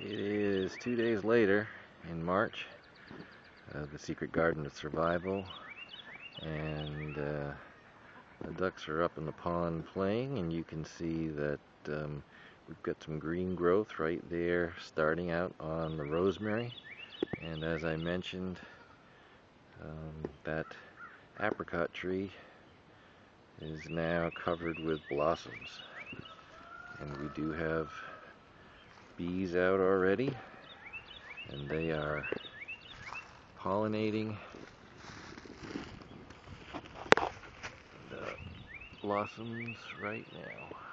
It is 2 days later in March, the Secret Garden of Survival, and the ducks are up in the pond playing, and you can see that we've got some green growth right there starting out on the rosemary. And as I mentioned, that apricot tree is now covered with blossoms, and we do have bees out already, and they are pollinating the blossoms right now.